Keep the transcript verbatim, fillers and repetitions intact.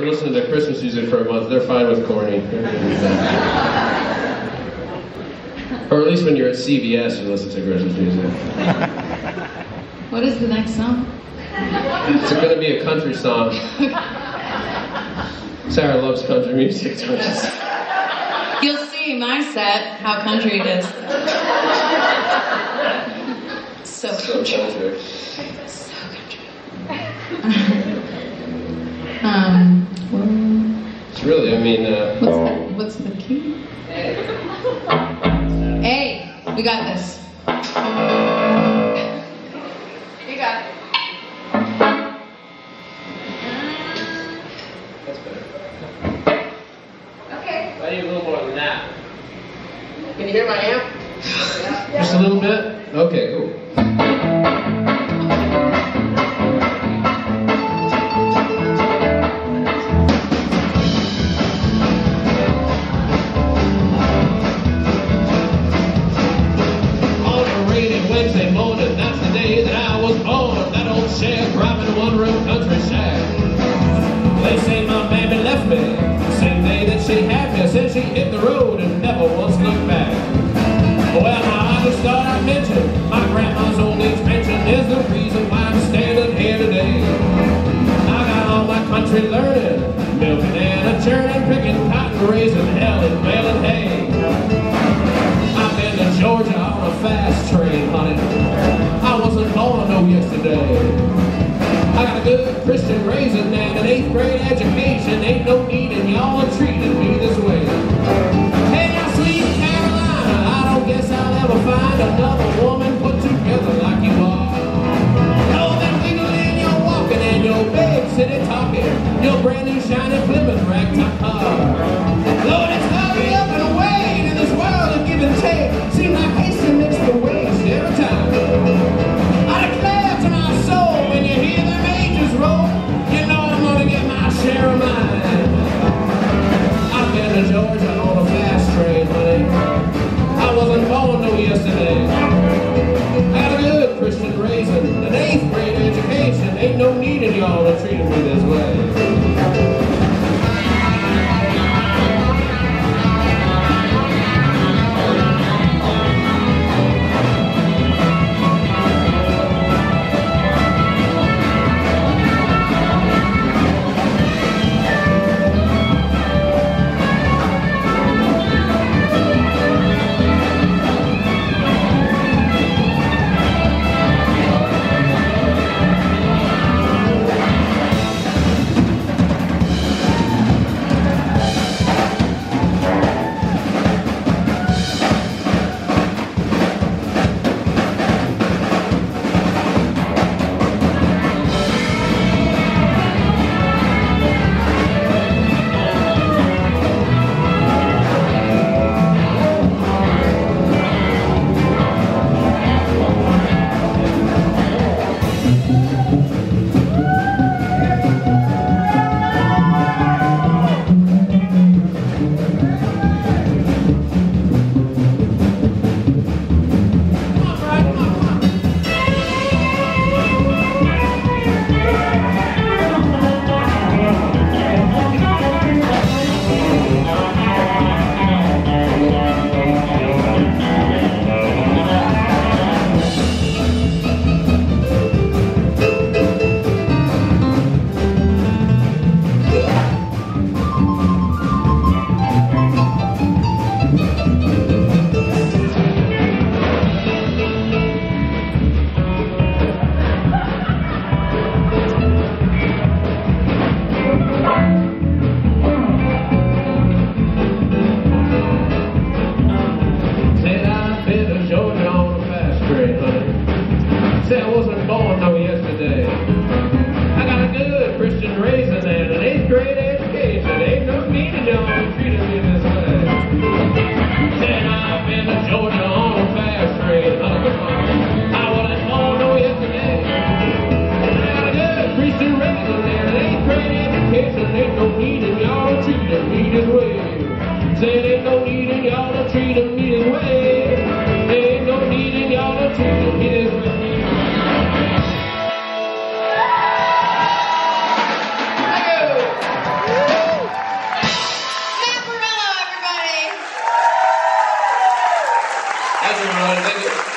been listening to Christmas music for a month. They're fine with corny. Or at least when you're at C V S, you listen to Christmas music. What is the next song? It's going to be a country song. Sarah loves country music. You'll see in my set how country it is. So country. So country. So country. um, well, it's really, I mean... Uh, what's, the, what's the key? Hey, we got this. You got it. That's better. Okay. I need a little more than that. Can you hear my amp? Just a little bit? Okay, cool. Wednesday morning, that's the day that I was born. That old shed, driving a one-room country shack. They say my mammy left me same day that she had me. Said she hit the road and never once looked back. Well, now I just thought I'd mention my grandma's old age pension is the reason why I'm standing here today. I got all my country learning, milking and a churning, picking cotton, raising hell and baling hay. I've been to Georgia on a fast train, honey. I wasn't born no yesterday. I got a good Christian raising and an eighth grade education. Ain't no need in y'all treating me this way. Hey, now, sweet Carolina, I don't guess I'll ever find another woman put together like you are. Oh, that wiggling, you're walking and your big city talking, your brand new shiny Plymouth ragtop car. Lord, it's hurry up and away in this world of give and take. Seems like hasty makes the waste every time. I declare to my soul, when you hear the majors roll, you know I'm gonna get my share of mine. I've been to Georgia on a fast train, honey. I wasn't born no yesterday. I got a good Christian raising, an eighth grade education. Ain't no need in y'all to treat me this way. Thanks, everyone. Thank you.